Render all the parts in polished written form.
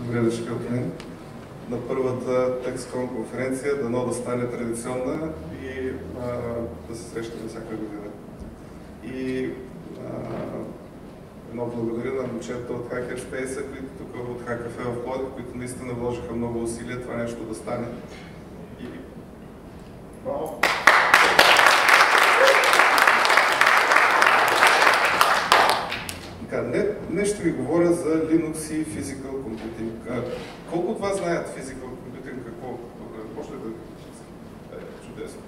Добре дошли от мен на първата TechsCon конференция, дано да стане традиционна и да се срещаме всяка година. И едно благодаря на момчета от Hackerspace, които тук от Hackcafe в Пловдив, които наистина вложиха много усилия това нещо да стане. И... Днес ще ви говоря за Linux и Physical Computing. Колко от вас знаят Physical Computing? Какво? Може ли да... Чудесно.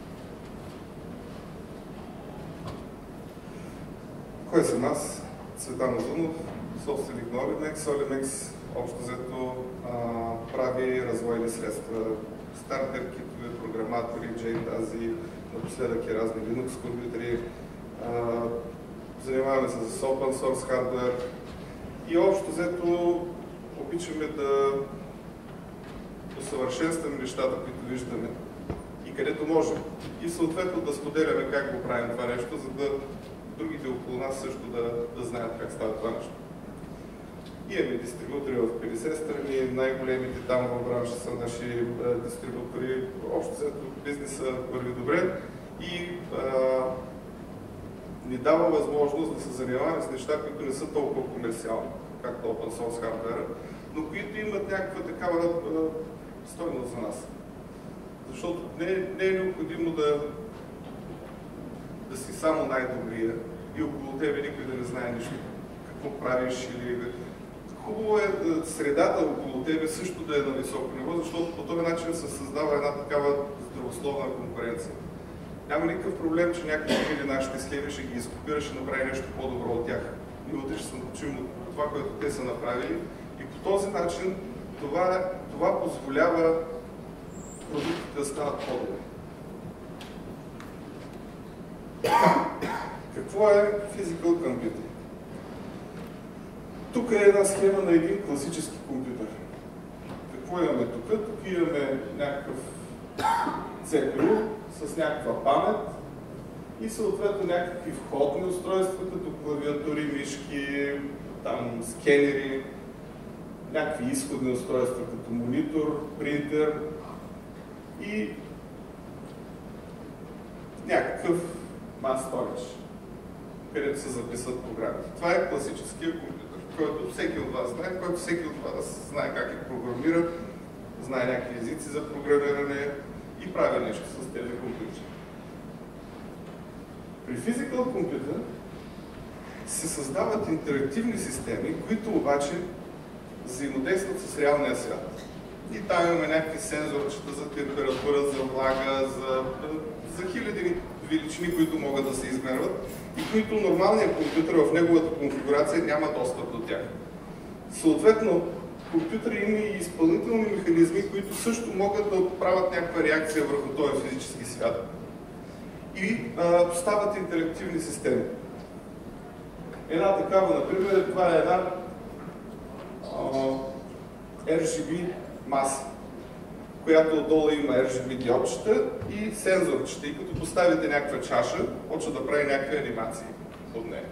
Кой съм аз? Цветан Озунов, собственик на Olimex. Olimex общо взето прави развойни средства. Стартер китове, програматори, JTASI, напоследък и разни Linux компютри. Занимаваме се с open source hardware и общо взето обичаме да усъвършенстваме нещата, които виждаме и където можем. И съответно да споделяме как го правим това нещо, за да другите около нас също да знаят как става това нещо. Имаме дистрибутори в 50 страни, най-големите там в бранша са наши дистрибутори. Общо взето бизнеса върви добре и ни дава възможност да се занимаваме с неща, които не са толкова комерциални, както open source hardware, но които имат някаква такава стойност за нас. Защото не е необходимо да си само най-добрия и около тебе никой да не знае нищо, какво правиш или... Хубаво е средата около тебе също да е на високо ниво, защото по този начин се създава една такава здравословна конкуренция. Няма никакъв проблем, че някой ще види нашите схеми, ще ги изкопира, ще направи нещо по-добро от тях. Ние утре ще се научим от това, което те са направили. И по този начин това позволява продуктите да станат по-добри. Какво е Physical Computing? Тук е една схема на един класически компютър. Какво имаме тук? Тук имаме някакъв CPU с някаква памет и съответно някакви входни устройства, като клавиатури, мишки, там скенери, някакви изходни устройства, като монитор, принтер и някакъв mass storage, където се записват програмите. Това е класическия компютър, който всеки от вас знае, който всеки от вас знае как е програмира, знае някакви езици за програмиране и прави нещо с тези компютри. При Physical Computer се създават интерактивни системи, които обаче взаимодействат с реалния свят. И там имаме някакви сензорчета за температура, за влага, за хиляди величини, които могат да се измерват и които нормалният компютър в неговата конфигурация няма достъп до тях. Съответно, компютъри има и изпълнителни механизми, които също могат да правят някаква реакция върху този физически свят. И стават интерактивни системи. Една такава, например, това е една RGB маса, която отдолу има RGB диодчета и сензорчета. И като поставите някаква чаша, почва да прави някакви анимации от нея.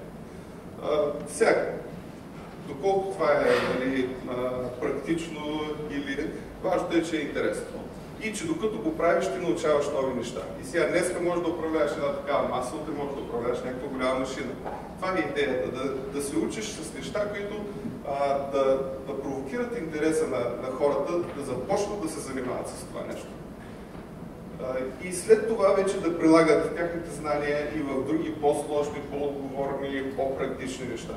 Доколко това е практично или важното е, че е интересно. И че докато го правиш, ти научаваш нови неща. И сега днеска можеш да управляваш една такава маса, утре можеш да управляваш някаква голяма машина. Това е идеята, да се учиш с неща, които да провокират интереса на хората, да започнат да се занимават с това нещо. И след това вече да прилагат тяхните знания и в други по-сложни, по-отговорни, по-практични неща.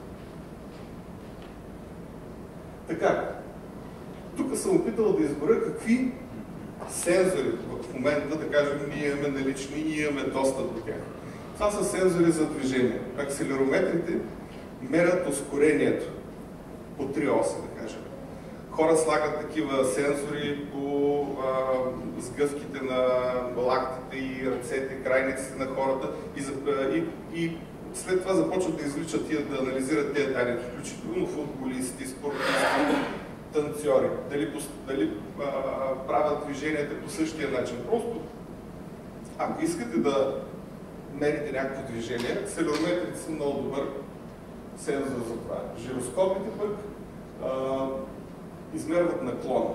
Така, тук съм опитал да избера какви сензори в момента, да кажем, ние имаме налични и имаме достъп до тях. Това са сензори за движение. Акселерометрите мерят ускорението по 3 оси, да кажем. Хора слагат такива сензори по сгъвките на лактите и ръцете, крайниците на хората и след това започват да извличат и да анализират тези данни, включително футболисти, спортисти, танцори, дали правят движенията по същия начин. Просто, ако искате да мерите някакво движение, акселерометрите са много добър сензор за това. Жироскопите пък измерват наклона.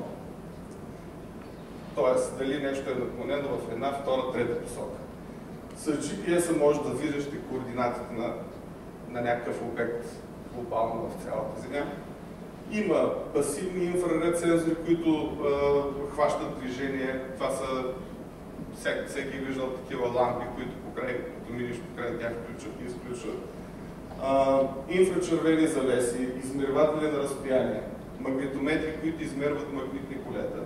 Тоест, дали нещо е наклонено в една, втора, трета посока. С GPS-а може да виждате координатите на някакъв обект глобално в цялата Земя. Има пасивни инфраред сензори, които хващат движение. Това са, всеки е виждал такива лампи, които като миниш покрай тях включват и изключват. Инфрачервени завеси, измерватели на разстояние, магнитометри, които измерват магнитни полета.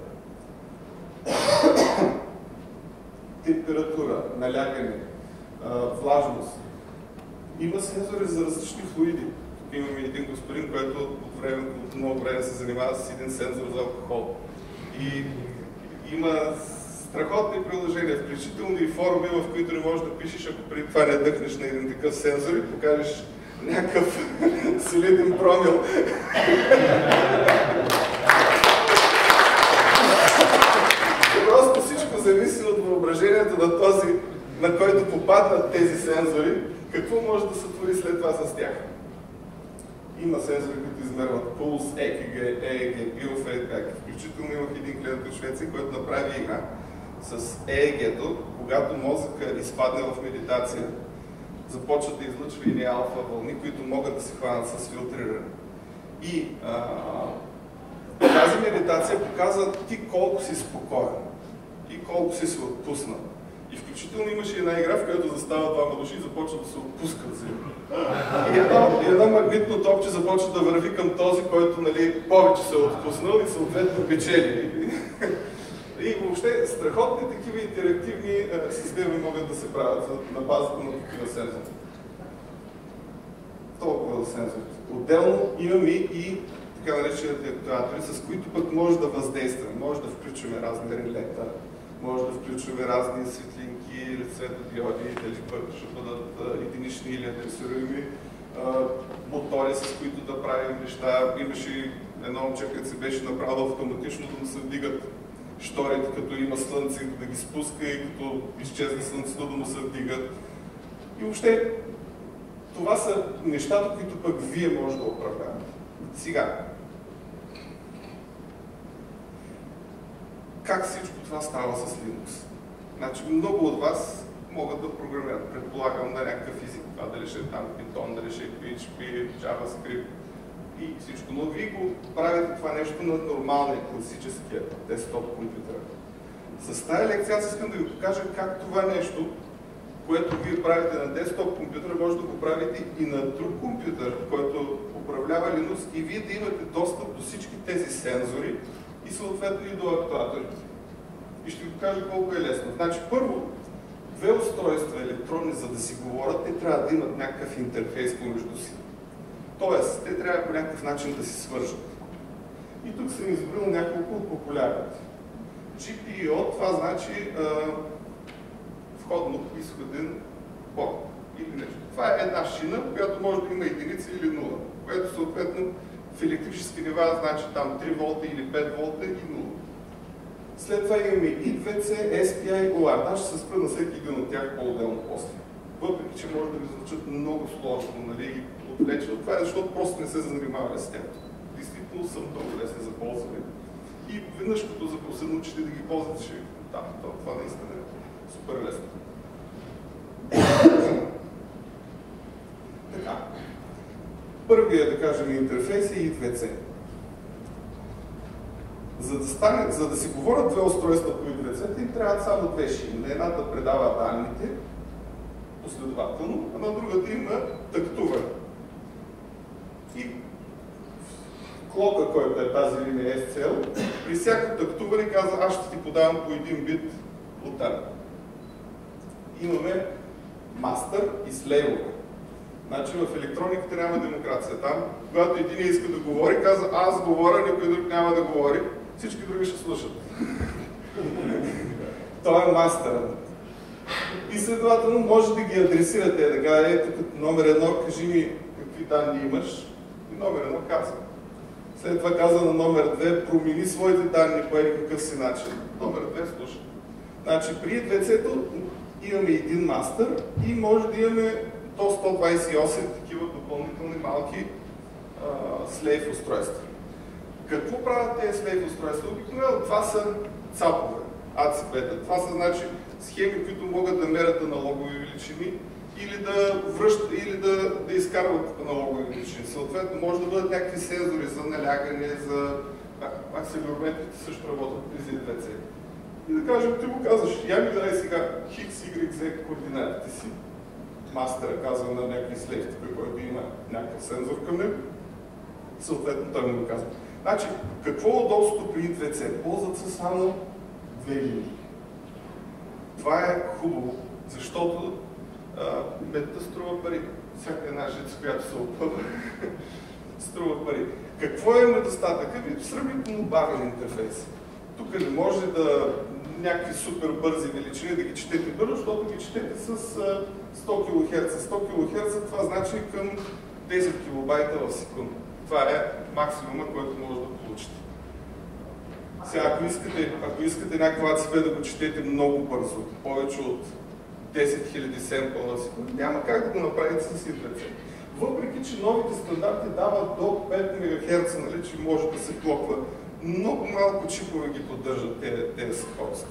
Температура, налягане, влажност. Има сензори за различни флуиди. Тук имаме един господин, който от много време се занимава с един сензор за алкохол. И има страхотни приложения, включително и форуми, в които не можеш да пишеш, ако преди това не дъхнеш на един такъв сензор и покажеш някакъв солиден промил. Просто всичко зависи от въображението на този, на който попаднат тези сензори, какво може да се твори след това с тях. Има сензори, които измерват пулс, ЕКГ, биофидбек. Включително имах един клиент от Швеция, който направи игра с ЕЕГ-то, когато мозъка изпадне в медитация, започват да излъчва и алфа вълни, които могат да се хванат с филтриране. И тази медитация показва ти колко си спокоен и колко си се отпуснал. И включително имаше една игра, в която застава двама души и започват да се отпускат взаимно. И едно магнитно топче започва да върви към този, който повече се е отпуснал и съответно печели. И въобще страхотни такива интерактивни системи могат да се правят на базата на такива сензори. Толкова за сензорите. Отделно имаме и така наречените актуатори, с които пък може да въздействаме. Може да включваме разни релета, може да включваме разни светлинки или светодиоди, дали пък ще бъдат единични или адресируеми, мотори, с които да правим неща. Имаше едно момче, което се беше направило автоматично да му се вдигат шторите, като има слънце, да ги спуска и като изчезне слънцето да му се вдигат. И въобще, това са нещата, които пък вие може да управлявате. Сега, как всичко това става с Linux? Значи, много от вас могат да програмират, предполагам, на някакъв език. Това дали ще е там Python, дали ще е PHP, JavaScript и всичко. Но вие го правите това нещо на нормалния, класическия десктоп компютър. С тази лекция аз искам да ви покажа как това нещо, което вие правите на десктоп компютър, може да го правите и на друг компютър, който управлява Linux, и вие да имате достъп до всички тези сензори и съответно и до актуаторите. И ще ви покажа колко е лесно. Значи, първо, две устройства електронни, за да си говорят, те трябва да имат някакъв интерфейс помежду си. Тоест, те трябва по някакъв начин да се свържат. И тук съм избрал няколко от популярните. GPIO, това значи входно-изходен порт или нещо. Това е една шина, която може да има единица или нула, което съответно в електрически нива значи там 3 волта или 5 волта и 0. След това имаме I2C, SPI, OR. Аз ще се спра на всеки един от тях по-отделно после. Въпреки че може да ви звучат много сложно, и отвлечено. Това е защото просто не се занимаваме с тях. Действително са много лесни за ползване. И веднъж като се научите да ги ползвате, ще това наистина е супер лесно. Така. Първият, да кажем, интерфейс е I2C. За да си говорят две устройства по I2C, им трябват само две шини. На едната предава данните последователно, а на другата има тактуване. И клока, който е тази линия SCL, при всяко тактуване казва, аз ще ти подавам по един бит от данни. Имаме мастър и слейвове. Значи в електрониката няма демокрация. Там, когато един иска да говори, казва, аз говоря, никой друг няма да говори, всички други ще слушат. Той е мастърът. И следователно може да ги адресирате, да кажа, ето като номер 1, кажи ми какви данни имаш, и номер 1 казва. След това казва на номер 2, промени своите данни по какъв си начин. Номер 2 слуша. Значи при I2C-то имаме един мастър и може да имаме до 128 такива допълнителни малки слейв устройства. Какво правят тези слейв устройства? Обикновено това са цапове, АЦП-та. Това са значи схеми, които могат да мерят аналогови величини или да изкарват аналогови величини. Съответно, може да бъдат някакви сензори за налягане, за акселерометрите също работят при Z2C. И да кажем, ти му казваш, я ми дай сега X, Y, Z координатите си. Мастера казва на някакви слейв, който има някакъв сензор към него. Съответно, той му го казва. Значи, какво е удобството при I2C? Ползват се само две линии. Това е хубаво, защото медта струва пари. Всяка една жица, която се опъва, струва пари. Какво е недостатъка? Сравнително бавен интерфейс. Тук не може да някакви супер бързи величини да ги четете бързо, защото ги четете с 100 кГц. 100 кГц това значи към 10 килобайта в секунда. Това е максимума, който може да получите. Сега, ако искате някаква АЦП да го четете много бързо, повече от 10 000 семпла в секунда, няма как да го направите с I2C. Въпреки, че новите стандарти дават до 5 МГц, нали, че може да се клоква, много малко чипове ги поддържат тези скорости.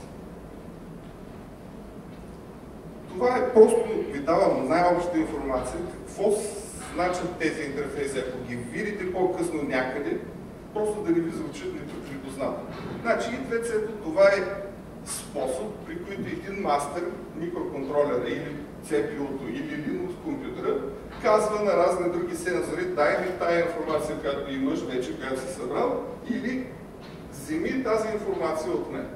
Това е просто, ви давам най-обща информация, какво значат тези интерфейси. Ако ги видите по-късно някъде, просто да не ви звучат непознато. Значи I2C това е способ, при който един мастер, микроконтролера или CPU-то или Linux компютъра казва на разни други сензори, дай ми тая информация, която имаш вече, която си събрал, или вземи тази информация от мен.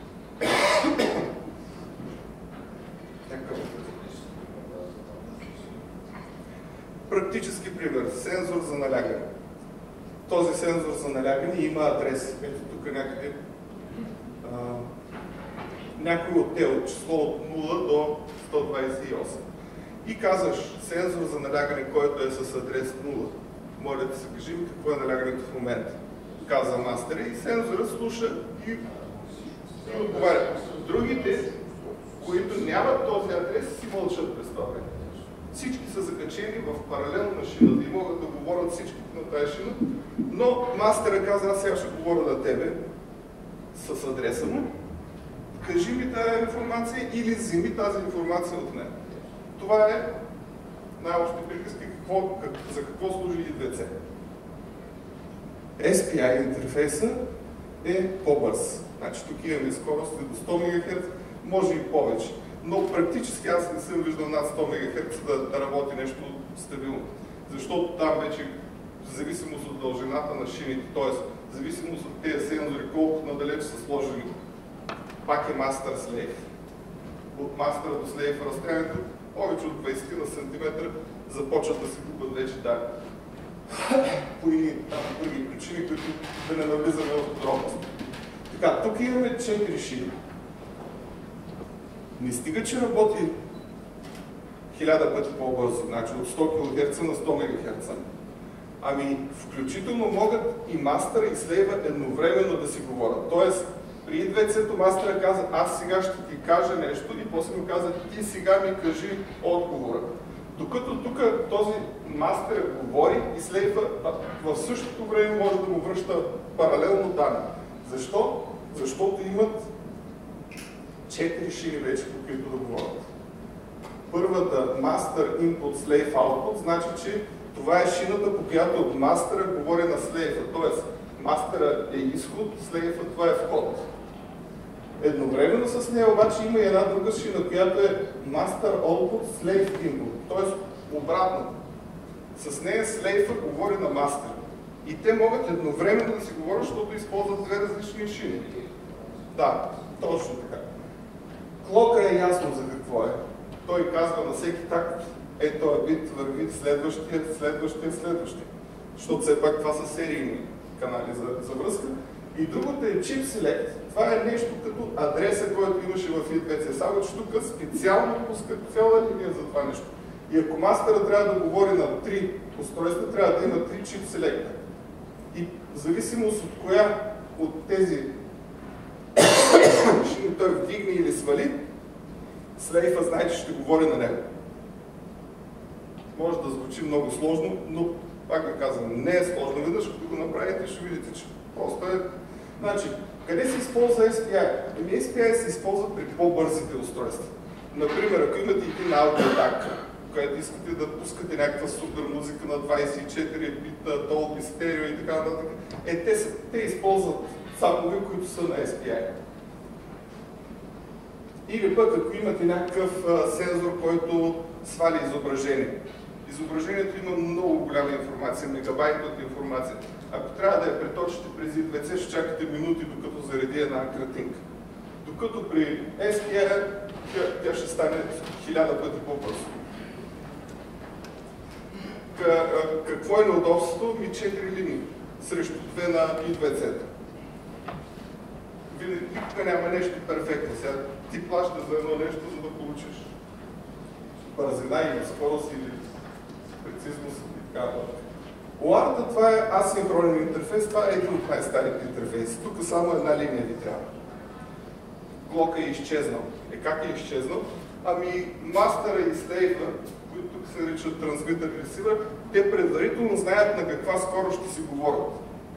Практически пример. Сензор за налягане. Този сензор за налягане има адрес. Ето тук някъде някой от те от число от 0 до 128. И казваш сензор за налягане, който е с адрес 0. Може да се кажем какво е налягането в момента. Казва мастера и сензора слуша и отговаря. Другите, които нямат този адрес, си мълчат през това време. Всички са закачени в паралелно на шината и могат да говорят всички на тази шина, но мастера казва, аз сега ще говоря на тебе с адреса му, кажи ми тази информация или вземи тази информация от мен. Това е най-общи приказки, за какво служи I2C. SPI интерфейса е по-бърз. Значи тук имаме скорости до 100 МГц, може и повече. Но практически аз не съм виждал над 100 МГц да работи нещо стабилно. Защото там вече, в зависимост от дължината на шините, т.е. в зависимост от тези сензори, колко надалеч са сложени, пак е мастер-слейв. От мастера до слейв разстоянието, повече от 20 на сантиметра започват да се губят вече данни. По други причини, които да не навлизаме в подробности. Така, тук имаме 4 шини. Не стига, че работи 1000 пъти по-бързо, значи от 100 кГц на 100 МГц. Ами, включително могат и мастера и слейва едновременно да си говорят. Тоест, при I2C мастера каза, аз сега ще ти кажа нещо и после му каза, ти сега ми кажи отговора. Докато тук този мастер говори и слейва в същото време може да му връща паралелно данни. Защо? Защото имат 4 шини вече, по които да говорят. Първата Master Input Slave Output значи, че това е шината, по която мастера говори на слейва. Тоест, мастера е изход, слейва това е вход. Едновременно с нея обаче има и една друга шина, която е Master Output Slave Input. Тоест, обратно. С нея слейва говори на мастера. И те могат едновременно да си говорят, защото използват две различни шини. Да, точно така. Клока е ясно за какво е. Той казва на всеки такт, този бит върви следващия. Защото все пак това са серийни канали за връзка. И другото е Chip Select. Това е нещо като адреса, който имаше в I2C. Само че тук специално пускат цяла линия за това нещо. И ако мастера трябва да говори на 3 устройства, трябва да има 3 Chip Select. И в зависимост от коя от тези шини той вдигне или свали, слейфа знае, че ще говори на него. Може да звучи много сложно, но Пак ви казвам, не е сложно. Веднъж, като го направите, ще видите, че просто е... Значи, къде се използва SPI? SPI се използва при по-бързите устройства. Например, ако имате един аудиодак, където искате да пускате някаква супер музика на 24 бита, Dolby стерео и така нататък, те използват сапове, които са на SPI. Или пък, ако имате някакъв сензор, който сваля изображение. Изображението има много голяма информация, мегабайт от информация. Ако трябва да я преточите през I2C, ще чакате минути, докато зареди една картинка. Докато при SPI тя ще стане 1000 пъти по-бързо. Какво е неудобството? 4 линии срещу 2 на I2C. Винаги никога няма нещо перфектно. Сега ти плащаш за едно нещо, за да получиш бързина или скорост или прецизност и така нататък. OART, това е асинхронен интерфейс, това е един от най-старите интерфейси. Тук само една линия ви трябва. Блока е изчезнал. Как е изчезнал? Ами мастера и слейва, които тук се наричат трансмитър и ресивър, те предварително знаят на каква скорост ще си говорят.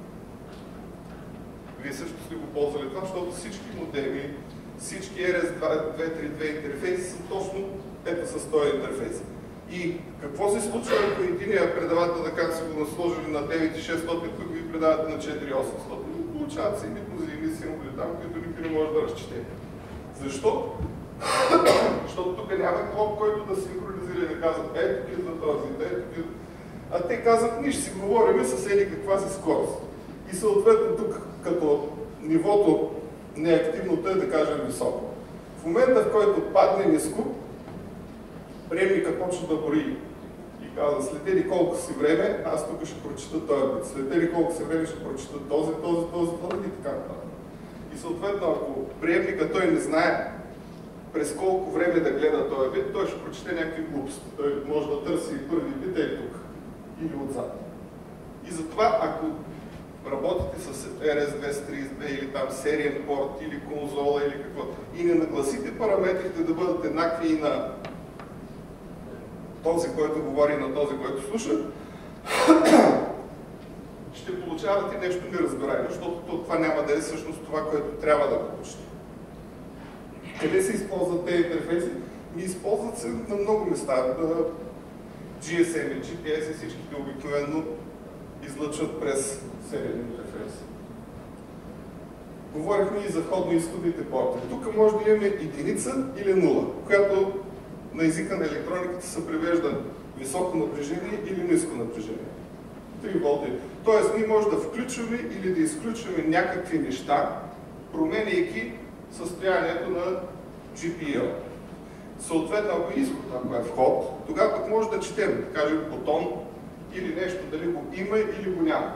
Вие също сте го ползвали това, защото всички модеми, всички RS-232 интерфейси са точно ето с този интерфейс. И какво се случва, ако единия предавател, да как са го насложили на 9600, които ви предавате на 4800? Получават се едни позивни символи там, които никой не може да разчете. Защо? Защото тук няма клоп, който да синхронизира и да казват ето ги за този, ето ги. А те казват, ние ще си говорим с еди каква си скорост. И съответно тук, като нивото неактивното е, да кажем, високо. В момента, в който падне ниско, приемника почва да брои и казва, след еди колко си време, аз тук ще прочита този бит, след еди колко си време ще прочита този и така нататък. И съответно, ако приемника той не знае през колко време да гледа този бит, той ще прочете някакви глупости. Той може да търси първи бит и тук, или отзад. И затова, ако работите с RS-232 или там сериен порт, или конзола, или каквото, и не нагласите параметрите да бъдат еднакви и на този, който говори, и на този, който слуша, ще получавате нещо неразбираемо, защото това няма да е всъщност това, което трябва да получите. Къде се използват тези интерфейси? Използват се на много места. GSM, GPS и всичките обикновено излъчват през сериен интерфейс. Говорихме и за входно-изходните порти. Тук може да имаме единица или нула, която на езика на електрониката се превежда високо напрежение или ниско напрежение. 3 волти. Тоест, ние може да включваме или да изключваме някакви неща, променяйки състоянието на GPL. Съответно, ако изход, ако е вход, тогава пък може да четем, да кажем бутон или нещо, дали го има или го няма.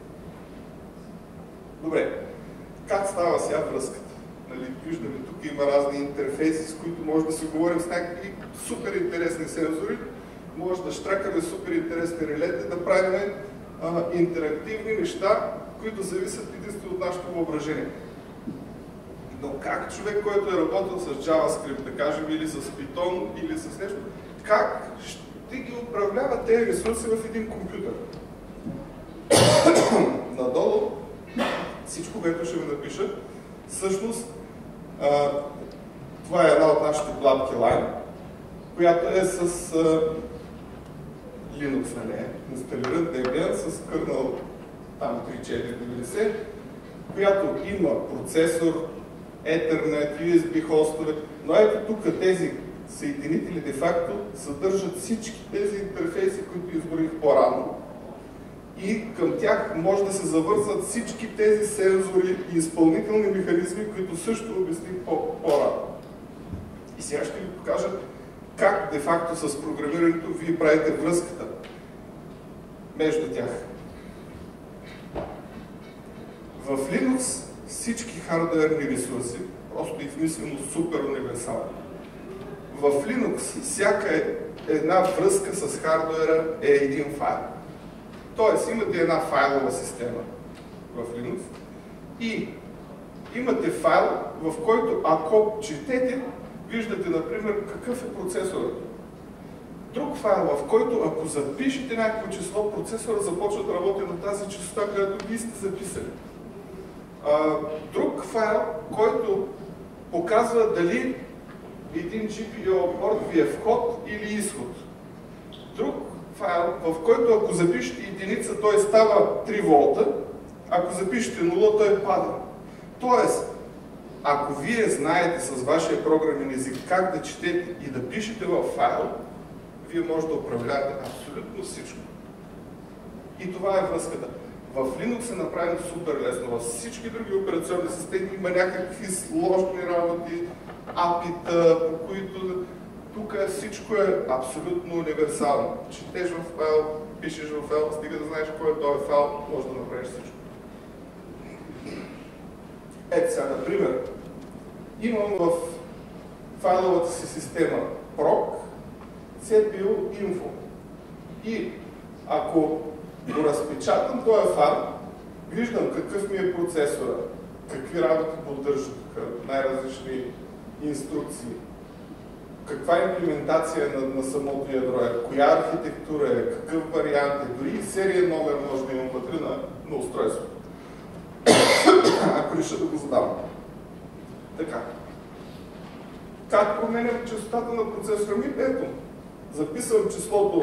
Добре, как става сега връзката? Нали, виждаме, тук има разни интерфейси, с които може да си говорим с някакви супер интересни сензори, може да щракаме супер интересни релети, да правим интерактивни неща, които зависят единствено от нашето въображение. Но как човек, който е работил с JavaScript, да кажем, или с Python, или с нещо, как ще ги управлява тези ресурси в един компютър? Надолу всичко, което ще ви напиша, всъщност това е една от нашите платки Line, която е с Linux на нея, инсталиран Debian с kernel там 3.4.90, която има процесор, Ethernet, USB хостове, но ето тук тези съединители де-факто съдържат всички тези интерфейси, които изборих по-рано. И към тях може да се завързват всички тези сензори и изпълнителни механизми, които също обясних по-рано. И сега ще ви покажа как де-факто с програмирането вие правите връзката между тях. В Linux всички хардуерни ресурси, просто измислено супер универсално. В Linux всяка една връзка с хардуера е един файл. Тоест имате една файлова система в Linux и имате файл, в който ако четете, виждате, например, какъв е процесорът. друг файл, в който ако запишете някакво число, процесора започва да работи на тази честота, която вие сте записали. Друг файл, който показва дали един GPIO борд ви е вход или изход. Друг файл, в който ако запишете единица, той става 3 волта, ако запишете 0, той пада. Тоест, ако вие знаете с вашия програмен език как да четете и да пишете в файл, вие може да управлявате абсолютно всичко. И това е връзката. В Linux е направено супер лесно. Във всички други операционни системи има някакви сложни работи, API-та, по които тук всичко е абсолютно универсално. Четеш в файл, пишеш в файл, стига да знаеш кой е този файл, може да направиш всичко. Ето сега, например, имам в файловата си система proc CPU info. И ако го разпечатам този файл, виждам какъв ми е процесора, какви работи поддържа тук, най-различни инструкции, каква имплементация на самото ядро е, коя архитектура е, какъв вариант е, дори и серия номер може да имам вътре на устройството. Ако реша да го задам. Така. Как променям честотата на процесора ми? Ето, записвам числото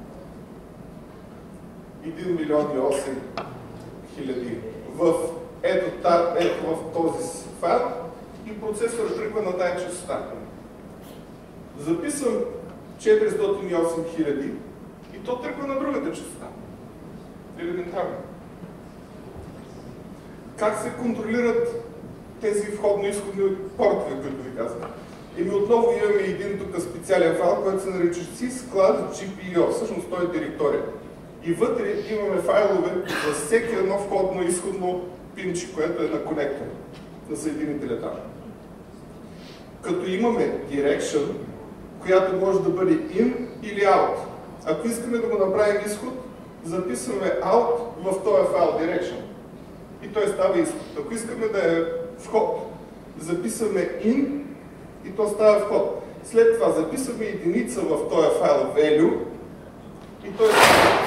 1 милион и 8 хиляди ето в този файл и процесорът тръгва на тази честота. Записвам 408 хиляди и то тръгва на другата честота. Елементарно. Как се контролират тези входно-изходни портове, които ви казвам? Отново имаме един тук специален файл, който се нарича sysclad GPIO, всъщност той е директория. И вътре имаме файлове за всеки едно входно-изходно пинче, което е на конектор, на съединителя там. Като имаме direction, която може да бъде in или out. Ако искаме да го направим изход, записваме out в този файл direction. И той става изход. Ако искаме да е вход, записваме in и то става вход. След това записваме единица в този файл value и той става.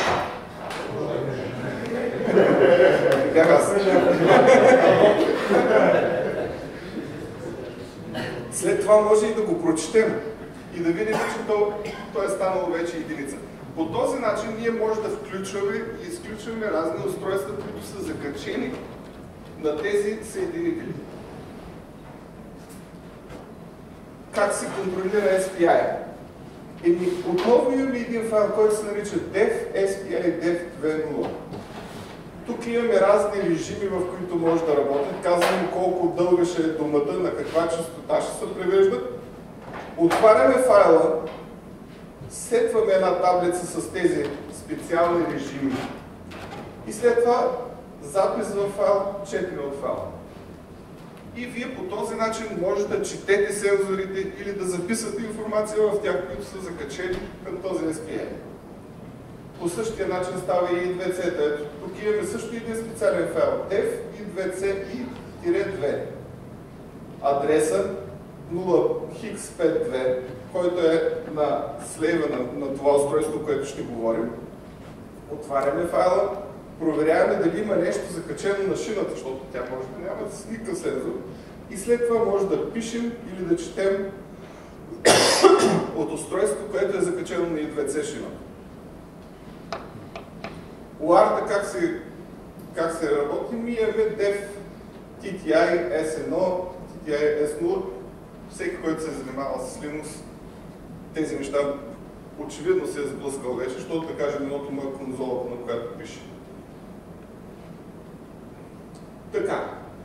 След това може и да го прочетем и да видим, че то е станало вече единица. По този начин ние може да включваме и изключваме разни устройства, които са закачени на тези съединители. Как се контролира SPI? Отново имаме един файл, който се нарича dev SPI dev 2.0. Тук имаме разни режими, в които може да работят. Казваме колко дълга ще е думата, на каква честота ще се превеждат. Отваряме файла, сетваме една таблица с тези специални режими и след това запис в файл, четене от файла. И вие по този начин може да четете сензорите или да записвате информация в тях, които са закачени към този SPI. По същия начин става и 2C. Ето, тук имаме също един специален файл dev и 2C и -2. Адреса 0x52, който е на слейва на това устройство, което ще говорим. Отваряме файла, проверяваме дали има нещо закачено на шината, защото тя може да няма никакъв сензор. И след това може да пишем или да четем от устройство, което е закачено на I2C шината. UART как се работи? Ние имаме dev TTI S1, TTI S0. Всеки, който се е занимавал с Linux, тези неща очевидно се е сблъскал вече, защото да кажем едното му е конзолата, на която пише. Така.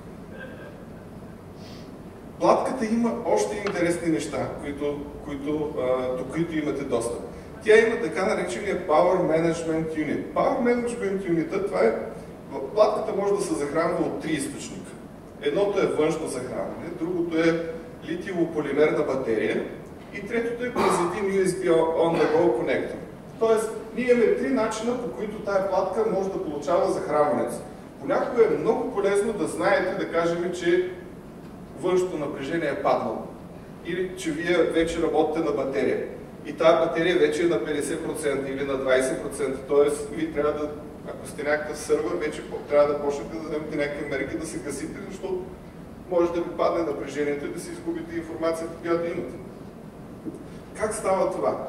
Платката има още интересни неща, до които имате достъп. Тя има така наречения Power Management Unit. Power Management Unit, това е, в платката може да се захранва от 3 източника. Едното е външно захранване, другото е литиево-полимерна батерия и третото е през един USB on-the-go конектор. Тоест, ние имаме 3 начина, по които тая платка може да получава захранването. Понякога е много полезно да знаете, да кажем, че външното напрежение е паднало или че вие вече работите на батерия. и тази батерия вече е на 50% или на 20%, т.е. вие трябва да, ако сте някакъв сървър, вече трябва да почнете да вземете някакви мерки да се гасите, защото може да ви падне напрежението и да си изгубите информацията, която имате. Как става това?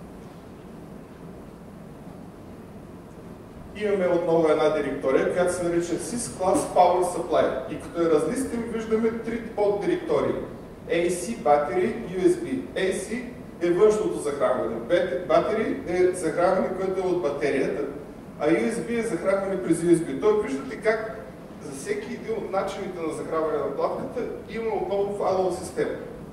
Имаме отново една директория, която се нарича SysClass Power Supply. И като я разлистим, виждаме три поддиректории. AC, Battery, USB. AC е външното захранване. Battery е захранване, което е от батерията, а USB е захранване през USB. Той виждате как за всеки един от начините на захранване на платката има отново файлова система.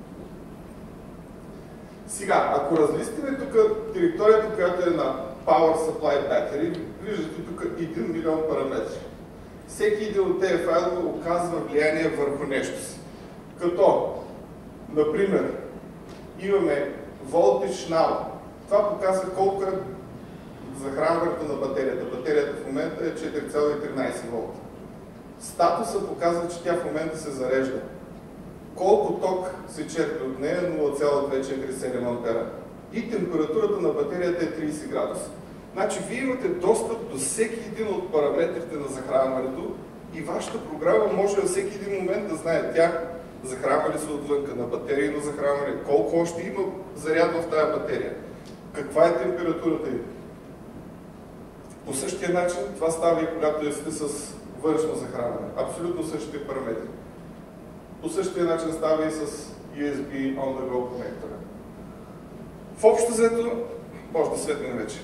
Сега, ако разлистиме тук директорията, която е на Power Supply Battery, виждате тук 1 милион параметри. Всеки един от тези файлове оказва влияние върху нещо си. Като, например, имаме Voltage Now. Това показва колко е захранването на батерията. Батерията в момента е 4,13 волта. Статуса показва, че тя в момента се зарежда. Колко ток се черпи от нея? 0,247 ампера. И температурата на батерията е 30 градуса. Значи, вие имате достъп до всеки един от параметрите на захранването и вашата програма може във всеки един момент да знае тя захранва ли се отвънка на батерия на захранване, колко още има заряд в тази батерия, каква е температурата им. По същия начин това става и когато сте с външно захранване. Абсолютно същите параметри. По същия начин става и с USB on-the-go конектора. В общо взето, може да светнем вече.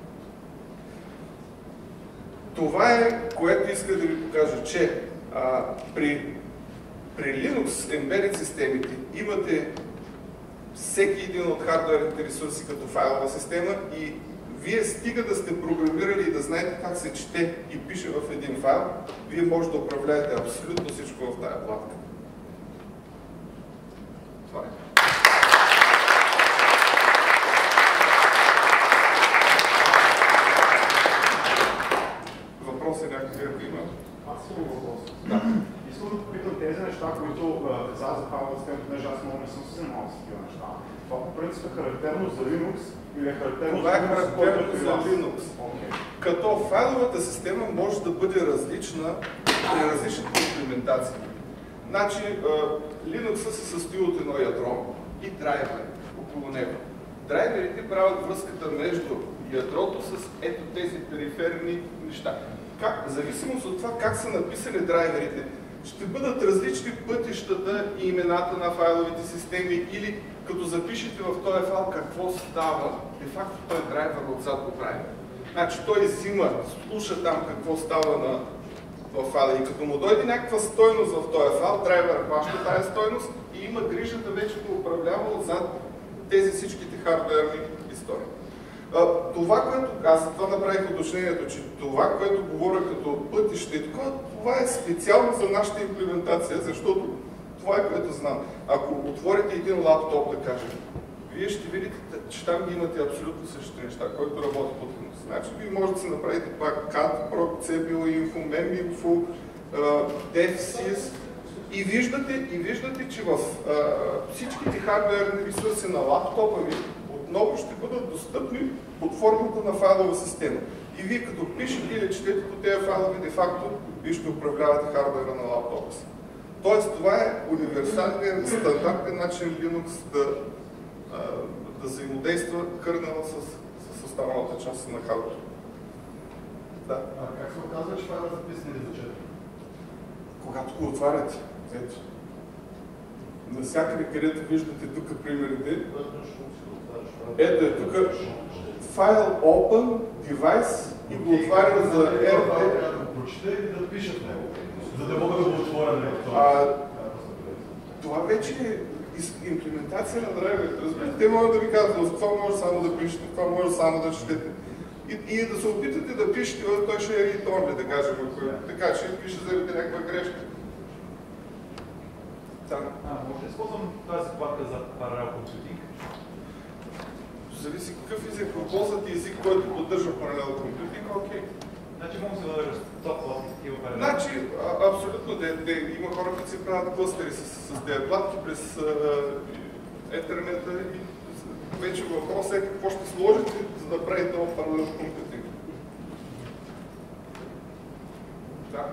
Това е, което иска да ви покажа, че при Linux Embedded системите имате всеки един от хардуерните ресурси като файлова система и вие стига да сте програмирали и да знаете как се чете и пише в един файл, вие може да управляете абсолютно всичко в тая платка. Това е. Въпроси някакви, ако има? Аз имам въпрос. Да. Искам да попитам тези неща, които каза за файлова система, понеже аз много не съм се занимавал с такива неща. Това по принцип е характерно за Linux или е характерно това е характерно за Linux. Okay. Като файловата система може да бъде различна при различните имплементации. Значи, Linux се състои от едно ядро и драйвери около него. Драйверите правят връзката между ядрото с ето тези периферни неща. В зависимост от това как са написани драйверите, ще бъдат различни пътищата и имената на файловите системи или като запишете в този файл какво става, де-факто той драйвер отзад го прави. Значи той взима, слуша там какво става в файла и като му дойде някаква стойност в този файл, драйвер хваща тази стойност и има грижата вече да управлява отзад тези всичките хардуерни истории. Това, което аз за това направих уточнението, че това, което говоря като пътища и такова, това е специално за нашата имплементация, защото това е което знам. Ако отворите един лаптоп, да кажем, вие ще видите, че там имате абсолютно същите неща, който работи под Linux. Значи, вие можете да си направите пак CAD, PROC, CBIL, Info, MEMINFO, DevSys и виждате, че в всичките хардуерни ресурси на лаптопа ви отново ще бъдат достъпни под формата на файлова система. И вие като пишете или четете по тези файлове, де-факто, вие ще управлявате хардуера на лаптопа си. Тоест, това е универсален, стандартен начин Linux да взаимодейства кърнела с останалата част на хардуера. Да. Как се оказва, че файлът е записан или зачетен? Когато го отваряте, ето. Навсякъде, където виждате тук примерите, ето е тук файл Open, Device и го отваря за RT. Трябва да го прочете и да пише в него, за да мога да го отворя него. Това вече е имплементация на драйверите. Разбирате, те могат да ви казват, това може само да пишете, това може само да четете. И да се опитате да пишете, той ще е read-only, да кажем, така че пише заради някаква грешка. Може да използвам тази платка за паралел компютинг? Зависи какъв език. Ако ползвате език, който поддържа паралел компютинг, окей. Значи мога да се въдържа с топ платки такива паралел? Значи, абсолютно. Има хора, които си правят клъстери с тези платки през интернета и вече въпросът е какво ще сложите, за да прави това паралел компютинг. Да.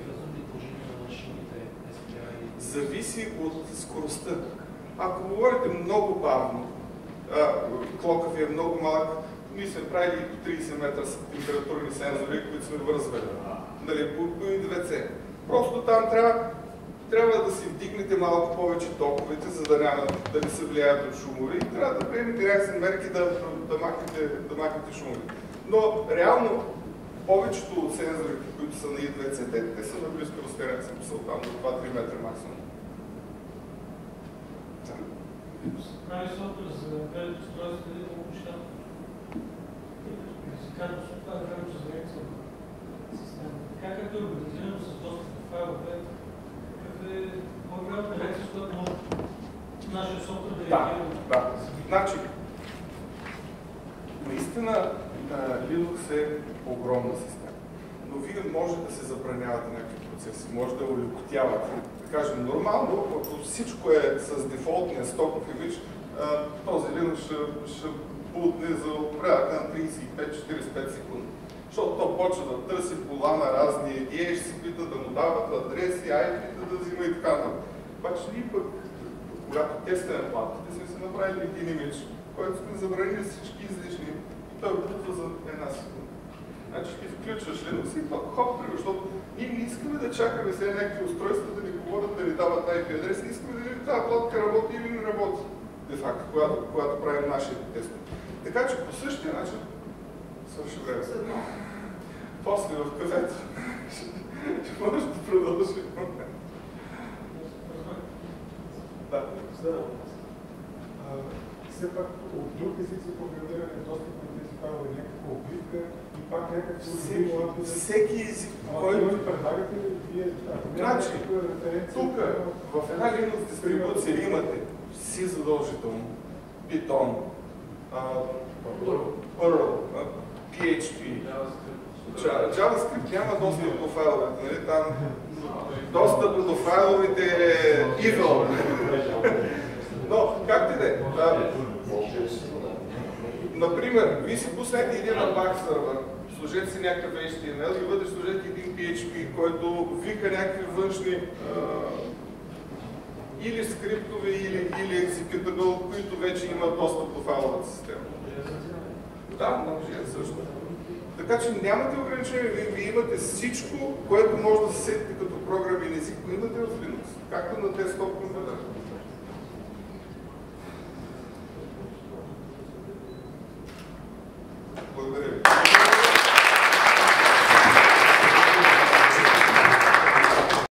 Зависи от скоростта. Ако говорите много бавно, клока ви е много малък, ние сме правили по 30 метра с температурни сензори, които сме вързвали. Нали, по двете. Просто там трябва да си вдигнете малко повече токовете, за да не се влияят от шумови. Трябва да приемете някакви мерки да махнете шумови. Но реално повечето от сензорите, които са на I2C, те са на близко разстояние, съм писал там до 2-3 метра максимум. Прави софтуер за гледат устройството и много неща. Физикално софтуер е време, че за система. Така както е организирано с достъп до файлове, какъв е по-голямата реакция, с която може нашия софтуер да реагира? Да. Значи, наистина Linux е огромна система, но вие може да се забранявате някакви процеси, може да улекотявате. Да кажем, нормално, ако всичко е с дефолтния стоков имидж, този Linux ще бутне за порядъка на 35-45 секунди. Защото то почва да търси пола на разни идеи, ще си пита да му дават адреси, IP-та да взима и така нататък. Обаче ние пък, когато тестваме платите, сме се направили един имидж, който сме забранили всички излишни и той бутва за една секунда. Значи ти включваш Linux и пък хоп, защото ние не искаме да чакаме сега някакви устройства да ни говорят, да ни дават IP адрес, не искаме да видим тази платка работи или не работи, де факто, когато правим нашите тестове. Така че по същия начин свърши време. После в кафето ще можеш да продължим. Да. Все пак от друг език за програмиране достъп на тези файлове, някаква обвивка и пак някакво... Всеки език, който... предлагате ли вие... Значи, тук в една Linux дистрибуция имате си задължително Python, Perl, PHP, JavaScript няма достъп до файловете, нали? Там достъп до файловете е evil. Но, как ти да е? Например, вие си пуснете един Apache сервер, сложете си някакъв HTML и вътре сложете един PHP, който вика някакви външни или скриптове, или executable, които вече имат достъп до файловата система. Да, Node.js също. Така че нямате ограничения, вие имате всичко, което може да се сетите като програмен език, го имате в Linux, както на десктоп компютър.